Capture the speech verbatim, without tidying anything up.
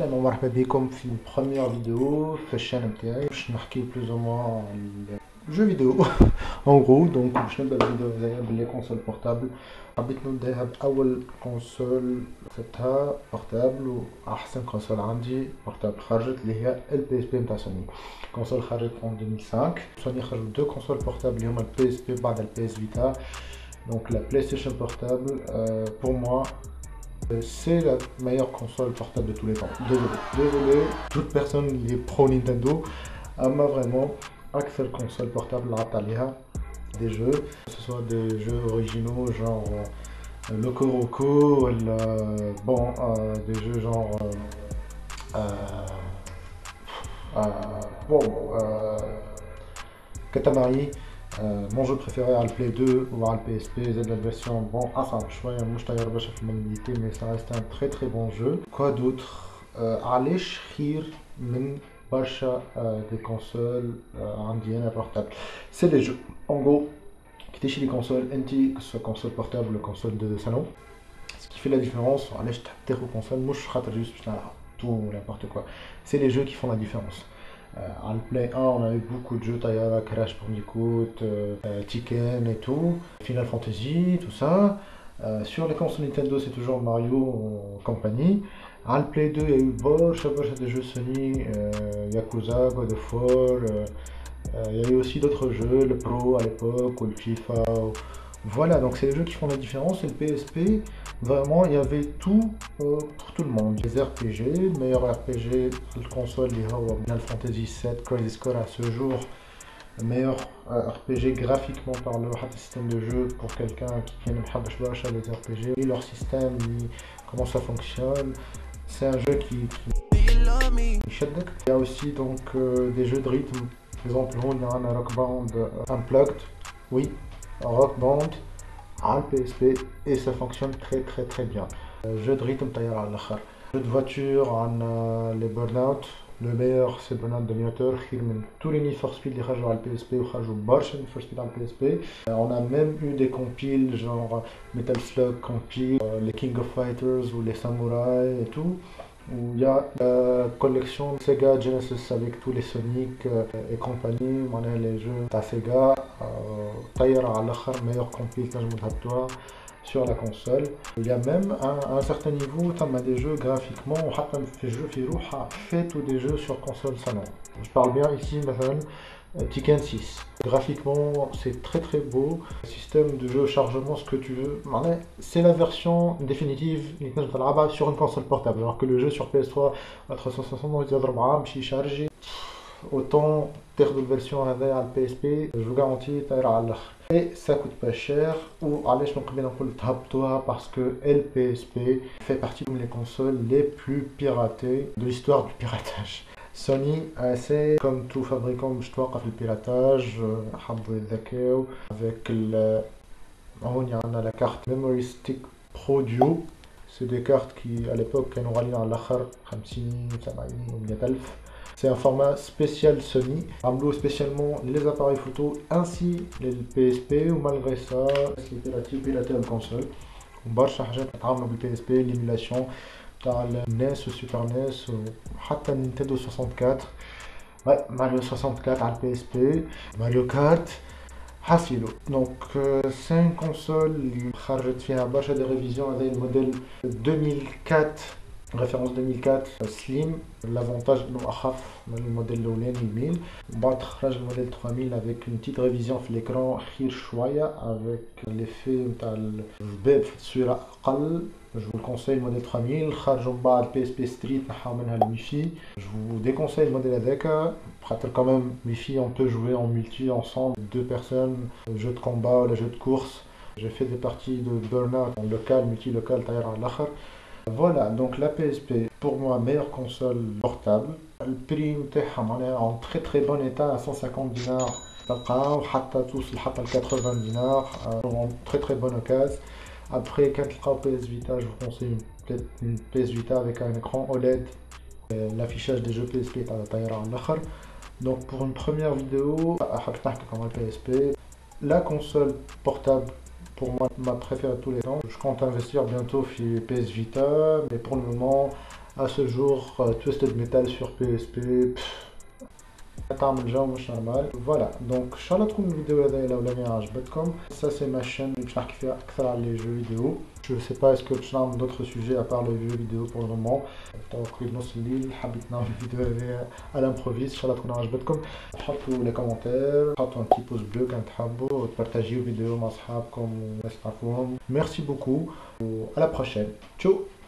أهلا ومرحبا بكم في première vidéo في الشانل نتاعي باش نحكي plus ou moins على jeux vidéo en gros. donc باش نبدا الفيديو هذايا باللي كونسول بورتابل. حبيت نبداها بأول كونسول خدتها بورتابل وأحسن كونسول عندي بورتابل خرجت اللي هي ال بي اس بي نتاع سوني. كونسول خرجت en deux mille cinq. سوني خرجوا دو كونسول بورتابل اللي هما ال بي اس بي بعد ال بي اس Vita. donc la PlayStation portable euh, pour moi c'est la meilleure console portable de tous les temps. Désolé, désolé, toute personne qui est pro Nintendo ama vraiment accès console portable à des jeux, que ce soit des jeux originaux genre euh, Loco Roco, ou euh, bon, euh, des jeux genre euh, euh, bon, euh, Katamari. Euh, mon jeu préféré à le Play deux ou à le P S P, c'est la version bon, enfin, je vois un moustailleur de chef mobilité, mais ça reste un très très bon jeu. Quoi d'autre? Allez, khir min bacha des consoles indiennes à portable. C'est les jeux. En gros, qui chez les consoles, anti, que ce soit console portable ou console de salon. Ce qui fait la différence, allez, je tape aux consoles, moi je rate juste tout ou n'importe quoi. C'est les jeux qui font la différence. Euh, en Play un, on a eu beaucoup de jeux, Tayara, Crash Bandicoot, euh, euh, Tekken et tout, Final Fantasy, tout ça. Euh, sur les consoles Nintendo, c'est toujours Mario et compagnie. En Play deux, il y a eu Bosch, Bosch des jeux Sony, euh, Yakuza, God of War. Euh, euh, il y a eu aussi d'autres jeux, le Pro à l'époque, ou le FIFA. Ou... Voilà, donc c'est les jeux qui font la différence. Et le P S P, vraiment, il y avait tout euh, pour tout le monde. Les R P G, le meilleur R P G, le console, les Final Fantasy sept, Crisis Core à ce jour. Le meilleur euh, R P G graphiquement parlant, le système de jeu pour quelqu'un qui aime les R P G, et leur système, comment ça fonctionne. C'est un jeu qui, qui... Il y a aussi donc euh, des jeux de rythme. Par exemple, on a un Rock Band euh, Unplugged, oui. Rock Band à le P S P et ça fonctionne très très très bien. Euh, jeu de rythme tailleur à l'akhar. Jeu de voiture, on a les Burnout. Le meilleur c'est Burnout Dominator. Tous les Need for Speed qui sont à le P S P ou qui jouent Barsh Need for Speed à le P S P. Euh, on a même eu des compiles genre Metal Slug compile, euh, les King of Fighters ou les Samurai et tout. Où il y a la collection Sega Genesis avec tous les Sonic euh, et compagnie, les jeux de Sega, tailleur à l'akhar, meilleur compil sur la console. Il y a même à un certain niveau, tu as des jeux graphiquement, ou même des jeux fait tous des jeux sur console salon. Je parle bien ici, maintenant, Tekken six. Graphiquement, c'est très très beau. Système de jeu, chargement, ce que tu veux. C'est la version définitive sur une console portable. Alors que le jeu sur P S trois à trois cent soixante, il chargé. Autant terre de version à la P S P, je vous garantis, et ça coûte pas cher. Ou allez, je peux bien en toi parce que L P S P fait partie des consoles les plus piratées de l'histoire du piratage. Sony a essayé, comme tout fabricant, de le piratage, avec le, on y a la carte Memory Stick Pro Duo. C'est des cartes qui, à l'époque, nous rallient dans l'akhar cinquante, soixante ou cent alf. C'est un format spécial Sony, amlo spécialement les appareils photo ainsi les P S P, ou malgré ça, c'est piraté, piraté la console. On barche à le P S P, l'émulation. le N E S, le Super N E S, ou Nintendo soixante-quatre. Ouais, Mario soixante-quatre à le P S P, Mario Kart, Hafilo. Donc euh, c'est une console qui a fait des révisions avec le modèle deux mille quatre, référence deux mille quatre Slim. L'avantage de le modèle Lowland mille. Le modèle trois mille avec une petite révision sur l'écran avec l'effet de sur je vous conseille le modèle trois mille, le P S P Street, le Wi-Fi. Je vous déconseille le modèle A D K, quand même Wi-Fi, on peut jouer en multi ensemble, deux personnes, jeu de combat, le jeu de course. J'ai fait des parties de Burnout en local, multi-local, tailleur à l'akhar. Voilà, donc la P S P, pour moi, meilleure console portable. Le prix est en très très bon état, à cent cinquante dinars, tous quatre-vingts dinars, en très très bonne occasion. Après, quand le P S Vita, je vous conseille peut-être une P S Vita avec un écran O L E D. L'affichage des jeux P S P est à la taille à l'akhar. Donc pour une première vidéo, comme P S P, la console portable pour moi ma préférée de tous les temps. Je compte investir bientôt sur P S Vita, mais pour le moment, à ce jour, euh, Twisted Metal sur P S P. Pff, تعمل جو مش normal. Voilà, donc ان شاء الله تكون الفيديو هذا الاولاني عجبتكم. Ça c'est ma chaîne اللي باش نحكي فيها اكثر على les jeux vidéo. Je sais pas est-ce que باش نعمل d'autres sujets à part les jeux vidéo pour le moment. تقريبا نص الليل حبيت نعمل الفيديو هذا على لامبروفيز. ان شاء الله تكون عجبتكم. حطوا لي كومنتير، حطوا un petit pouce bleu كان تحبوا، تبارطاجيو الفيديو مع اصحابكم والناس تعرفوهم. Merci beaucoup. À la prochaine. Ciao.